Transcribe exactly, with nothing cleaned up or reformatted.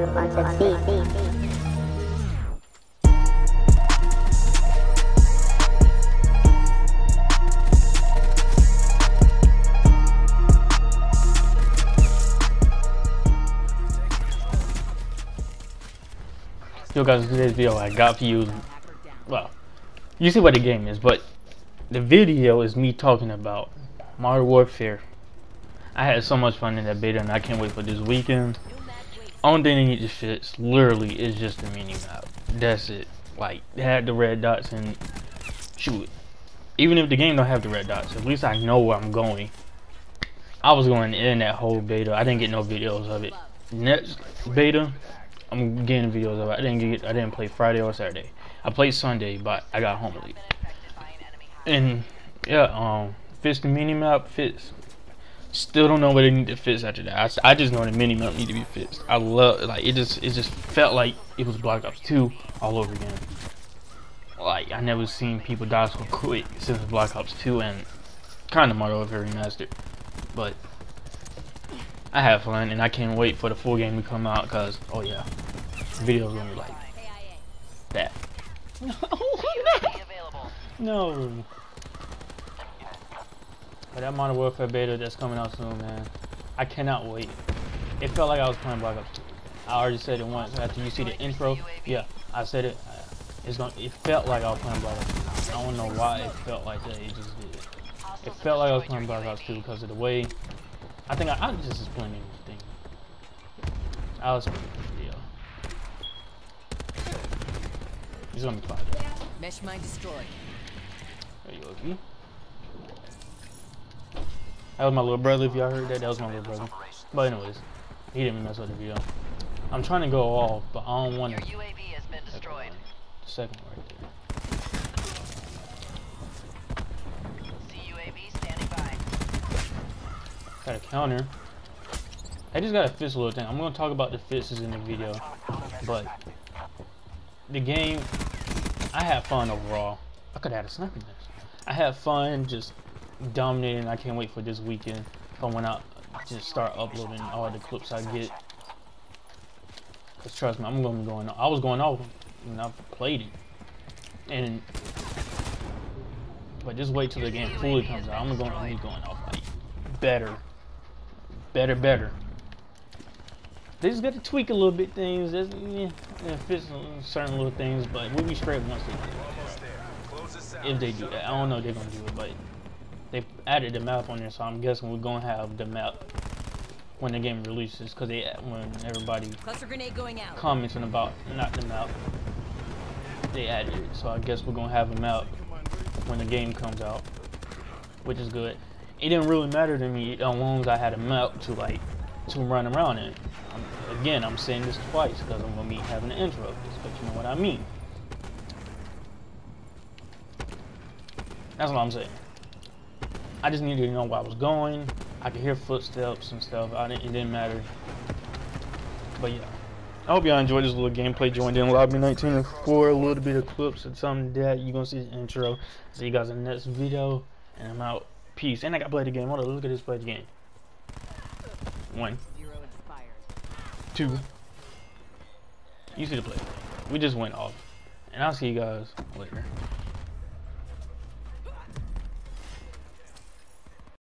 on the beat. Yo guys, today's video I got for you, well, you see what the game is, but the video is me talking about Modern Warfare. I had so much fun in that beta and I can't wait for this weekend. Only thing they need to fix, literally, is just the mini map. That's it. Like, they had the red dots and shoot. Even if the game don't have the red dots, at least I know where I'm going. I was going in that whole beta. I didn't get no videos of it. Next beta, I'm getting videos of it. I didn't get. I didn't play Friday or Saturday. I played Sunday, but I got home late. And yeah, um, fix the mini map. Fix. Still don't know what they need to fix after that. I, I just know the mini map need to be fixed. I love like it. Just it just felt like it was Black Ops two all over again. Like I never seen people die so quick since Black Ops two and kind of Modern Warfare Remastered. But I had fun and I can't wait for the full game to come out because oh yeah. Videos gonna be like that. No, no. But that Modern Warfare beta that's coming out soon, man. I cannot wait. It felt like I was playing Black Ops two. I already said it once. After you see the intro, yeah, I said it. It's gonna. It felt like I was playing Black Ops two. I don't know why it felt like that. It just did. It felt like I was playing Black Ops two because of the way. I think I, I just explained everything. I was. He's gonna be fine. Mesh mine destroyed. There you go, okay. That was my little brother. If y'all heard that, that was my little brother. But anyways, he didn't mess with the video. I'm trying to go off, but I don't want to. Your U A V has been destroyed. The second one right there. C U A V standing by. Got a counter. I just got to fix a little thing. I'm gonna talk about the fixes in the video, but the game, I had fun overall. I could have had a sniper nest. I had fun just dominating. I can't wait for this weekend from when I just start uploading all the clips I get. Cause trust me, I'm gonna be going. I was going off when I played it, and but just wait till the game fully comes out. I'm gonna be going off like better, better, better. They just got to tweak a little bit things. There's, yeah, yeah, fix certain little things, but we'll be straight once they do it. If they do that, I don't know if they're gonna do it, but they added the map on there, so I'm guessing we're gonna have the map when the game releases, because they when everybody cluster grenade going out. commenting about not the map, they added it. So I guess we're gonna have a map when the game comes out, which is good. It didn't really matter to me as long as I had a map to like to run around in. I'm, again, I'm saying this twice because I'm gonna be having an intro of this, but you know what I mean. That's what I'm saying. I just needed to know where I was going. I could hear footsteps and stuff. I didn't, it didn't matter. But yeah, I hope y'all enjoyed this little gameplay. Joined in Lobby nineteen and four, a little bit of clips and something that you're gonna see the intro. See you guys in the next video, and I'm out. Peace. And I got to play the game. Hold on, look at this play the game. One. Two. You see the play. We just went off. And I'll see you guys later.